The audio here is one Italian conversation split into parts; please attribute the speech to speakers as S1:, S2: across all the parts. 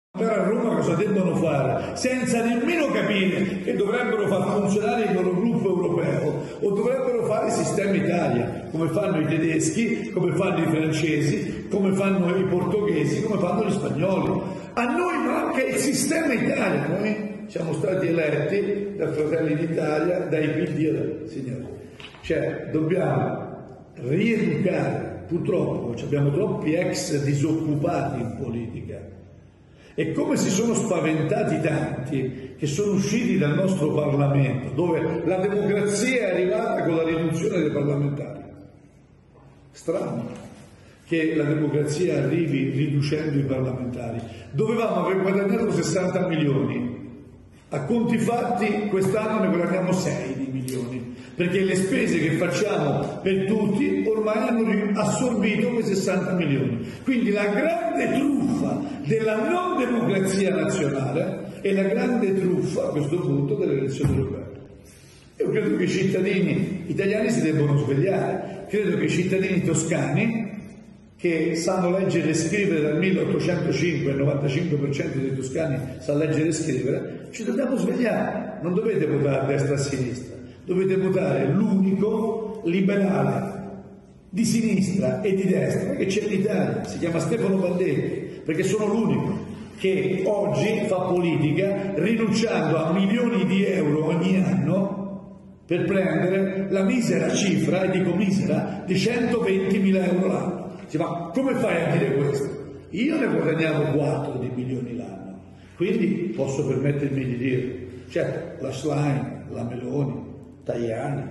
S1: a Roma cosa debbono fare, senza nemmeno capire che dovrebbero far funzionare il loro gruppo europeo o dovrebbero fare sistema Italia, come fanno i tedeschi, come fanno i francesi, come fanno i portoghesi, come fanno gli spagnoli. A noi manca il sistema Italia, noi siamo stati eletti da Fratelli d'Italia, dai PD, signori. Cioè dobbiamo rieducare, purtroppo abbiamo troppi ex disoccupati in politica. E come si sono spaventati tanti che sono usciti dal nostro Parlamento, dove la democrazia è arrivata con la riduzione dei parlamentari. Strano che la democrazia arrivi riducendo i parlamentari. Dovevamo aver guadagnato 60 milioni. A conti fatti quest'anno ne guadagniamo 6 di milioni, perché le spese che facciamo per tutti ormai hanno assorbito quei 60 milioni. Quindi la grande truffa della non democrazia nazionale è la grande truffa a questo punto delle elezioni europee. Io credo che i cittadini italiani si debbano svegliare, credo che i cittadini toscani, che sanno leggere e scrivere dal 1805, il 95% dei toscani sa leggere e scrivere, ci dobbiamo svegliare. Non dovete votare a destra e a sinistra, dovete votare l'unico liberale di sinistra e di destra che c'è in Italia, si chiama Stefano Bandecchi, perché sono l'unico che oggi fa politica rinunciando a milioni di euro ogni anno per prendere la misera cifra, e dico misera, di 120.000 euro l'anno. Ma come fai a dire questo? Io ne guadagnavo 4 di milioni l'anno, quindi posso permettermi di dire, certo, la Schlein, la Meloni, Tajani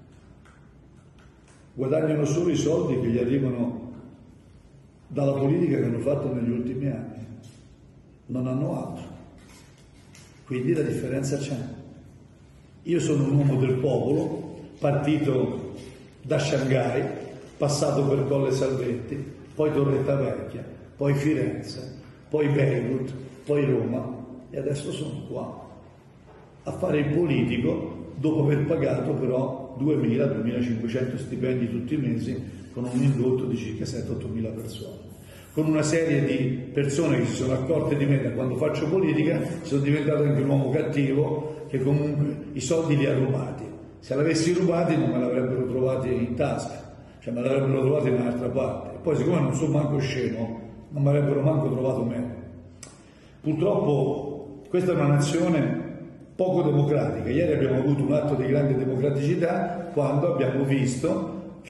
S1: guadagnano solo i soldi che gli arrivano dalla politica che hanno fatto negli ultimi anni, non hanno altro, quindi la differenza c'è. Io sono un uomo del popolo, partito da Shanghai, passato per Colle Salvetti, poi Torretta Vecchia, poi Firenze, poi Beirut, poi Roma, e adesso sono qua a fare il politico dopo aver pagato però 2.000-2.500 stipendi tutti i mesi con un indotto di circa 7-8.000 persone, con una serie di persone che si sono accorte di me da quando faccio politica, sono diventato anche un uomo cattivo che comunque i soldi li ha rubati. Se l'avessi rubati non me l'avrebbero trovati in tasca, cioè me l'avrebbero trovato in un'altra parte. E poi siccome non sono manco scemo, non mi avrebbero manco trovato me. Purtroppo questa è una nazione poco democratica. Ieri abbiamo avuto un atto di grande democraticità quando abbiamo visto